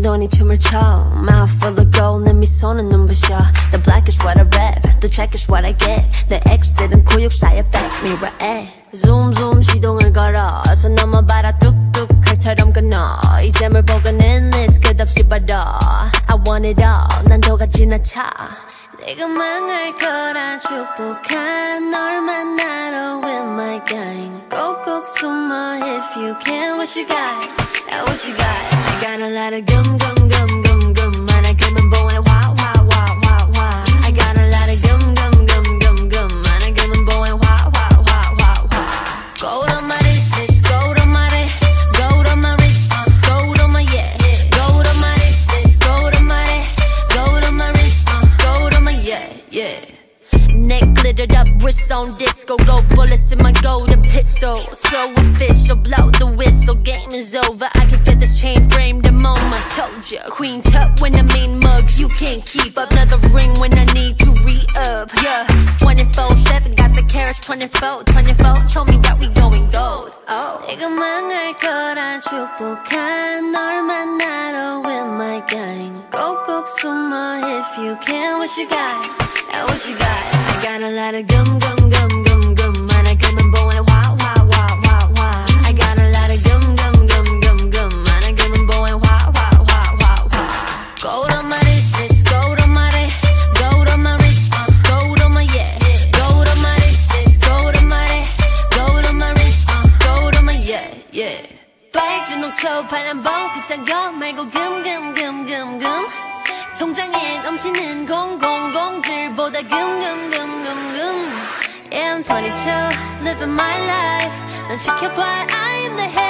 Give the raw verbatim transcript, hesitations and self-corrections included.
돈이 춤을 춰 Mouth full of gold 내 미소는 눈부셔 The black is what I rap The check is what I get 내 X들은 구육사의 back mirror에 Zoom zoom 시동을 걸어 서 넘어봐라 뚝뚝 칼처럼 끊어 이 잼을 보고는 list 끝없이 받아 I want it all 난도가 지나쳐 내가 망할 거라 축복한 널 만나러 with my gang 꼭꼭 숨어 if you can what you got Now what you got I got a lot of gum gum gum gum gum 하나금은 보에 와 와 와 와 와 I got a lot of gum gum gum gum gum 하나금은 보에 와 와 와 와 와 Gold on my wrist gold on my wrist gold on my wrist gold on my yeah gold on my wrist gold on my wrist gold on my wrist gold on my yeah yeah Neck glittered up, wrist on disco Gold bullets in my golden pistol So official, blow the whistle Game is over, I could get this chain framed the moment Told ya, queen tut when I mean mug You can't keep up, another ring when I need to re-up Yeah, twenty-four seven, got the carats twenty-four twenty-four, told me that we going gold Oh, 내가 망할 거라 축복한 널 만나러 with my gang 꼭꼭 숨어 if you can what you got Now what you got I got a lot of gum gum gum gum gum 하나금은 보에 와 와 와 와 와 I got a lot of gum gum gum gum gum 하나금은 보에 와 와 와 와 와 Gold on my wrist gold on my wrist gold on my wrist gold on my yeah gold on my wrist gold on my wrist gold on my wrist gold on my yeah yeah 빨주 녹초 파란 봄 그딴 거 말고 금금금금금 통장에 넘치는 공공공들보다 금금금금금 Yeah, I'm twenty-two, living my life 넌 지켜봐, I am the head